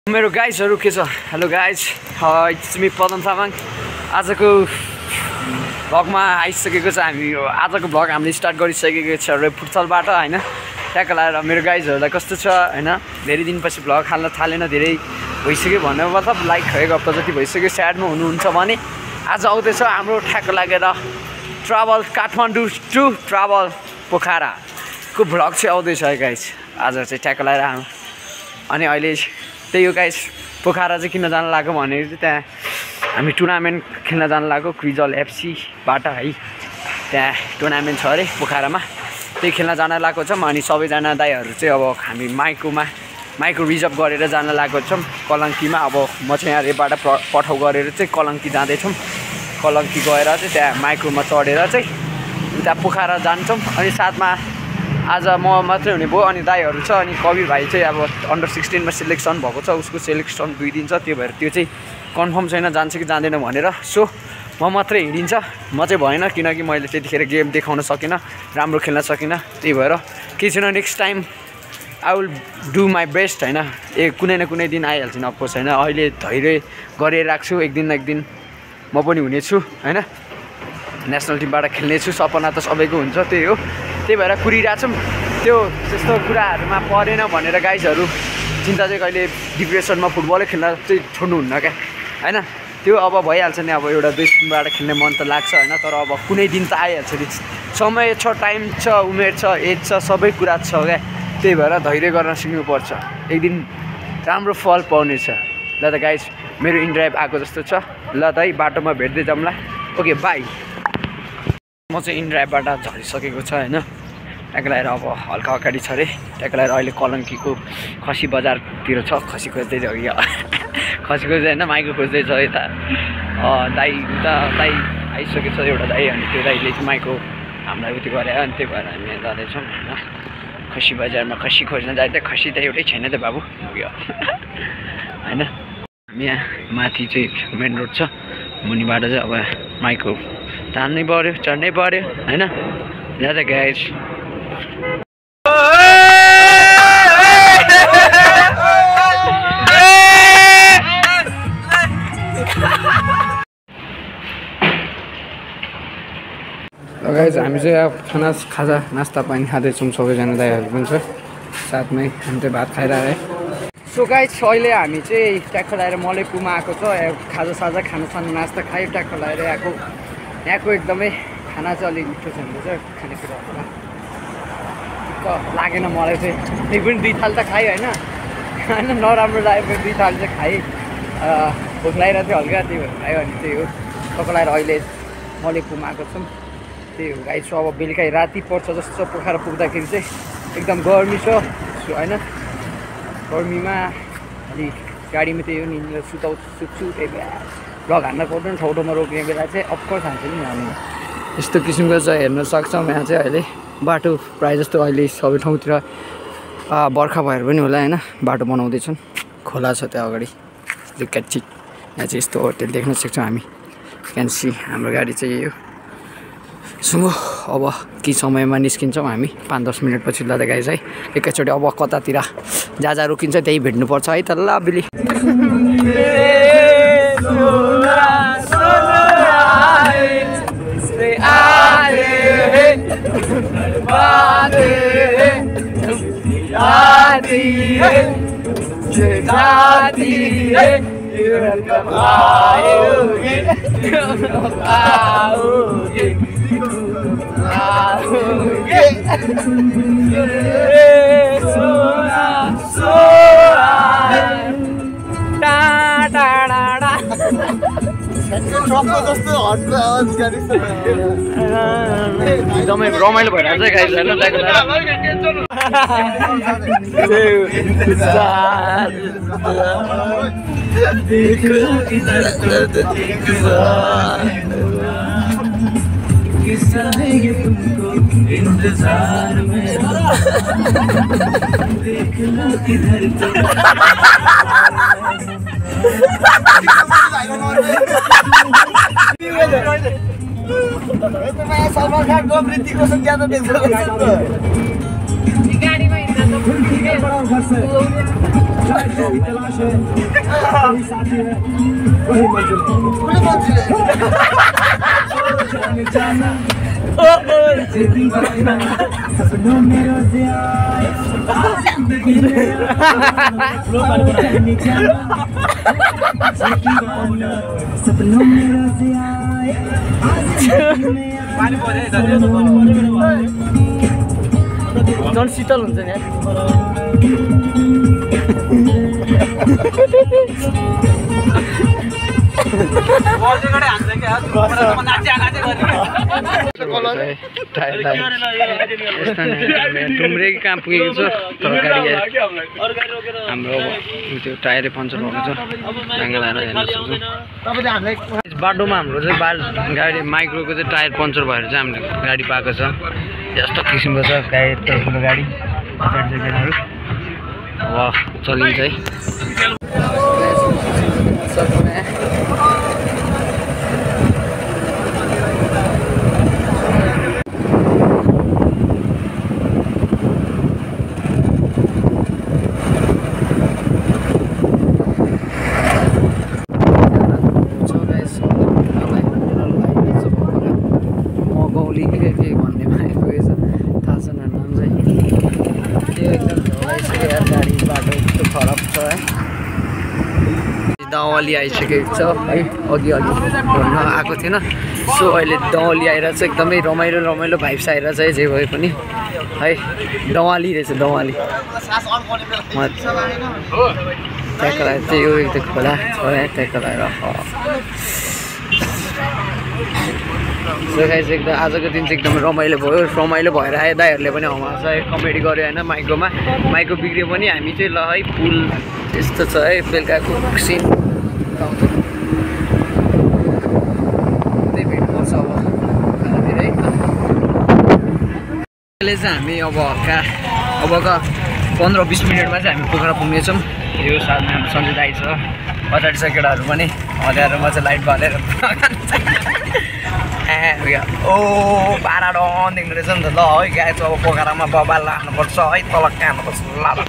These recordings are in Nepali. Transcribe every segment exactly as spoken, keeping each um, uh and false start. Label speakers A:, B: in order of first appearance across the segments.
A: मेरो गाइजहरु के छ hello guys it's me Padam Tamang आजको भ्लगमा आइसकेको छ हामी आजको भ्लग हामीले स्टार्ट गरिसकेको छ र फुटसलबाट हैन ट्याक लाएर मेरो गाइजहरुलाई कस्तो छ हैन धेरै दिनपछि भ्लग हाल्न थालेन धेरै भइसक्यो भन्ने मतलब लाइक एक हप्ता जति भइसक्यो स्याडमा हुनुहुन्छ भने आज आउँदैछ हाम्रो ट्याक लागेर travel Kathmandu to travel Pokhara को भ्लग चाहिँ आउँदैछ गाइज आज चाहिँ ट्याक लाएर अनि अहिले त्यही हो गाइस पोखरा चाहिँ किन जान लाग्यो भने त्यहाँ हामी टुर्नामेन्ट खेल्न जान लाग्यो क्रिजल एफसीबाट है त्यहाँ टुर्नामेन्ट छ अरे पोखरामा त्यही खेल्न जान लागेको छौँ अनि सबैजना दाइहरू चाहिँ अब हामी माइकोमा माइको रिजर्भ गरेर जान लागेको छौँ कलङ्कीमा अब म चाहिँ यहाँ रेबाट पठाउ गरेर चाहिँ कलङ्की जाँदैछौँ कलङ्की गएर चाहिँ त्यहाँ माइक्रोमा चढेर चाहिँ उता पोखरा जान्छौँ अनि साथमा आज म मात्रै हुने भयो अनि दाइहरू छ अनि कवि भाइ चाहिँ अब अन्डर सिक्सटिनमा सिलेक्सन भएको छ उसको सिलेक्सन दुई दिन छ त्यो भएर त्यो चाहिँ कन्फर्म छैन जान्छ कि जाँदैन भनेर सो म मात्रै हिँडिन्छ म चाहिँ भएन किनकि मैले त्यतिखेर गेम देखाउन सकिनँ राम्रो खेल्न सकिनँ त्यही भएर केही छैन next time I will do my best होइन ए कुनै न कुनै दिन आइहाल्छ नि अफकोर्स होइन अहिले धैर्य गरेर राख्छु एक दिन न एक दिन म पनि हुनेछु होइन नेसनल टिमबाट खेल्नेछु सपना त सबैको हुन्छ त्यही हो त्यही भएर कुरिरहेको छौँ त्यो त्यस्तो कुराहरूमा परेन भनेर गाइजहरू चिन्ता चाहिँ कहिले डिप्रेसनमा फुटबलै खेल्न चाहिँ छोड्नुहुन्न क्या होइन त्यो अब भइहाल्छ नि अब एउटा देशबाट खेल्ने मन त लाग्छ होइन तर अब कुनै दिन त आइहाल्छ नि समय छ टाइम छ उमेर छ एज छ सबै कुरा छ क्या त्यही भएर धैर्य गर्न सिक्नुपर्छ एक दिन राम्रो फल पाउनेछ ल त गाइज मेरो इनड्राइभ आएको जस्तो छ ल त है बाटोमा भेट्दै जाउँला ओके बाई म चाहिँ इनड्राइभबाट झरिसकेको छ होइन ट्याक लगाएर अब हल्का अगाडि छ अरे ट्याक लगाएर अहिले कलङ्कीको खसी बजारतिर छ खसी खोज्दै छ कि खसी खोज्दै होइन माइको खोज्दै छ यता दाई उता दाई आइसकेको छ एउटा दाई अनि त्यो दाईले चाहिँ माइको हामीलाई उति गरे अनि त्यही भएर हामी यहाँ जाँदैछौँ होइन खसी बजारमा खसी खोज्न जाँदा खसी त एउटै छैन त बाबु होइन हामी यहाँ माथि चाहिँ मेन रोड छ मुनिबाट चाहिँ अब माइको तान्नै पऱ्यो चढ्नै पऱ्यो होइन यहाँ त गाइज गाइज हामी चाहिँ अब खाना खाजा नास्ता पानी खाँदैछौँ सबैजना दाइहरू पनि छ साथमै हामी चाहिँ भात खाइरहेको है सो गाइज अहिले हामी चाहिँ ट्याक्क लगाएर मलेकुमा आएको छ खाजा साजा खाना सानो नास्ता खायो ट्याक्क लगाएर आएको यहाँको एकदमै खाना चाहिँ अलिक मिठो छ भने चाहिँ खानेकुराहरूमा लागेन मलाई चाहिँ त्यही पनि दुई थाल त खाएँ होइन होइन नराम्रो लाग्यो पनि दुई थाल चाहिँ खाएँ भोक लगाइरहेको थियो हल्का त्यही भएर खायो अनि त्यही हो टक्क लगाएर अहिले मलेकुमा आएको छौँ त्यही हो गाई छ अब बेलुका राति पर्छ जस्तो छ पोखरा पुग्दाखेरि चाहिँ एकदम गर्मी छ होइन गर्मीमा अलिक गाडीमा त्यही हो नि सुताउ सुत्छु त्यही भएर भ्लग हान्न पाउँदैन ठाउँ ठाउँमा रोक्ने बेला चाहिँ अफकोर्स हान्छ नि हामी यस्तो किसिमको चाहिँ हेर्न सक्छौँ यहाँ चाहिँ अहिले बाटो प्रायः जस्तो अहिले सबै ठाउँतिर बर्खा भएर पनि होला होइन बाटो बनाउँदैछन् खोला छ त्यहाँ अगाडि क्याची यहाँ चाहिँ यस्तो होटेल देख्न सक्छौँ हामी क्यान्सी हाम्रो गाडी चाहिँ यही हो सुमो अब केही समयमा निस्किन्छौँ हामी पाँच दस मिनटपछि लाँदा गाइज है एकैचोटि अब कतातिर जहाँ जहाँ रोकिन्छ त्यही भेट्नुपर्छ है त ल बिली एकदमै रमाइलो भइरहेको छ गाइस
B: सलमान खान को वृद्धि को ज्यादा देख सकते
A: झन् शीतल हुन्छ नि डुम्रे कहाँ पुगेको छ तर गाडी हाम्रो त्यो टायरै पङ्चर भएको छ टाङ्गा लाएर हेर्न सक्छौँ बाटोमा हाम्रो चाहिँ बाल गाडी माइक्रोको चाहिँ टायर पङ्चर भएर चाहिँ हामीले गाडी पाएको छ यस्तो किसिमको छ गाडी ठुलो गाडी पछाडि चाहिँ केटाहरू अब चलिन्छ है दौली आइसकेको छ है अघि अघि भन्न आएको थिएन सो अहिले दौली आएर चाहिँ एकदमै रमाइलो रमाइलो भाइब्स आएर चाहिँ जे भए पनि है दवाली रहेछ दवाली त्यहाँको लागि चाहिँ यो एकदम खोला छ त्यहाँको लागि सो गाइस एकदम आजको दिन चाहिँ एकदम रमाइलो भयो रमाइलो भएर आयो दाइहरूले पनि हमास कमेडी गर्यो होइन माइक्रोमा माइक्रो बिग्रियो पनि हामी चाहिँ ल है पुल यस्तो छ है बेलुकाको सिन त्यही भेट्नुपर्छ अब खानातिर है अहिले चाहिँ हामी अब हल्का अबका पन्ध्र बिस मिनटमा चाहिँ हामी पोखरा पुग्नेछौँ यो साथमा हाम्रो सन्जय दाइ छ पछाडि छ केटाहरू पनि हजारमा चाहिँ लाइट बालेर ओ बाह्र डन देख्नु रहेछ नि त ल है गाई चाहिँ अब पोखरामा बबाल लानुपर्छ है तल खानुपर्छ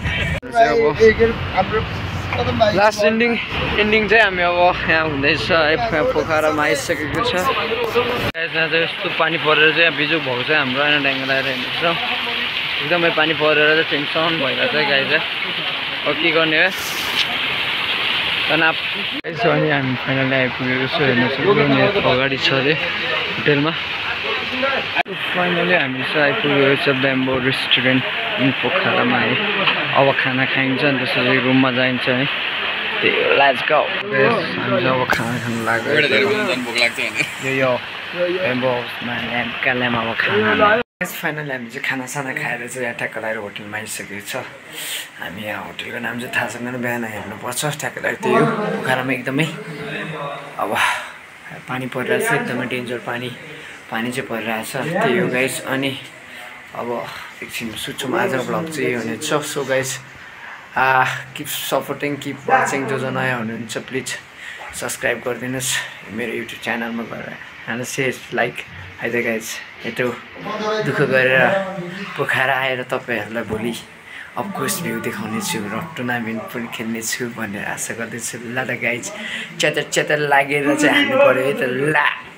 A: ल लास्ट एन्डिङ एन्डिङ चाहिँ हामी अब यहाँ हुँदैछ है पोखरामा आइसकेको छ यहाँ चाहिँ यस्तो पानी परेर चाहिँ बिजुक भएको चाहिँ हाम्रो यहाँ ड्याङ्गा लगाएर हेर्नुहोस् एकदमै पानी परेर चाहिँ टेन्सन भइरहेको छ गाई चाहिँ अब के गर्ने हो तनाव यसो अनि हामी फाइनली आइपुगेको छु हेर्नुहोस् अगाडि छ अरे होटेलमा फाइनली हामी चाहिँ आइपुगेको छ ब्याम्बो रेस्टुरेन्ट इन पोखरामा है अब खाना खाइन्छ अनि त्यसपछि रुममा जाइन्छ है त्यही लेट्स गो हामी चाहिँ अब खाना खानु लाग्यो यो ब्याम्बो कालेमा अब खाना फाइनली हामी चाहिँ खानासाना खाएर चाहिँ यहाँ ठ्याक्क लगाएर होटेलमा आइसकेको छ हामी यहाँ होटेलको नाम चाहिँ थाहा छैन बिहान हेर्नुपर्छ ठ्याक्क लगाएर त्यही हो पोखरामा एकदमै अब पानी परिरहेछ एकदमै डेन्जर पानी पानी चाहिँ परिरहेछ त्यही हो गाइस अनि अब एकछिन सुत्छौँ आजको भ्लग चाहिँ हुनेछ so guys keep supporting keep watching जो जो नयाँ हुनुहुन्छ प्लिज सब्सक्राइब गरिदिनुहोस् मेरो युट्युब च्यानलमा गएर हान सेयर लाइक आइदियो गाइस यत्रो दुःख गरेर पोखरा आएर तपाईँहरूलाई भोलि अफकोर्स भ्यू देखाउने छु र टुर्नामेन्ट पनि खेल्ने छु भनेर आशा गर्दैछु ल त गाइज च्यातर च्यातर लागेर चाहिँ हाल्नु पऱ्यो है त ला